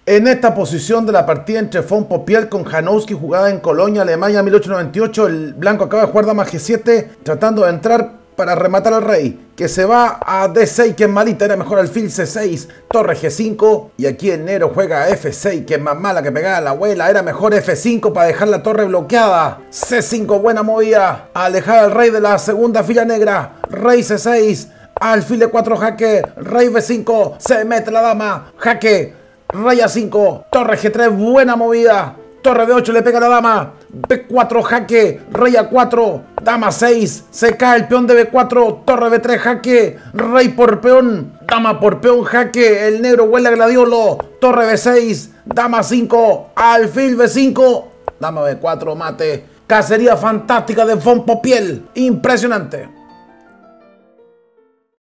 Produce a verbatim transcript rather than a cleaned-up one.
En esta posición de la partida entre Von Popiel con Janowski, jugada en Colonia, Alemania, mil ochocientos noventa y ocho, el blanco acaba de jugar dama G siete, tratando de entrar para rematar al rey, que se va a D seis, que es malita, era mejor alfil C seis, torre G cinco, y aquí el negro juega F seis, que es más mala que pegaba a la abuela, era mejor F cinco para dejar la torre bloqueada, C cinco, buena movida, alejar al rey de la segunda fila negra, rey C seis, alfil de cuatro jaque, rey B cinco, se mete la dama, jaque, rey A cinco, torre G tres, buena movida, torre B ocho, le pega a la dama, B cuatro, jaque, rey A cuatro, dama seis, se cae el peón de B cuatro, torre B tres, jaque, rey por peón, dama por peón, jaque, el negro huele a gladiolo, torre B seis, dama cinco, alfil B cinco, dama B cuatro, mate, cacería fantástica de Von Popiel, impresionante.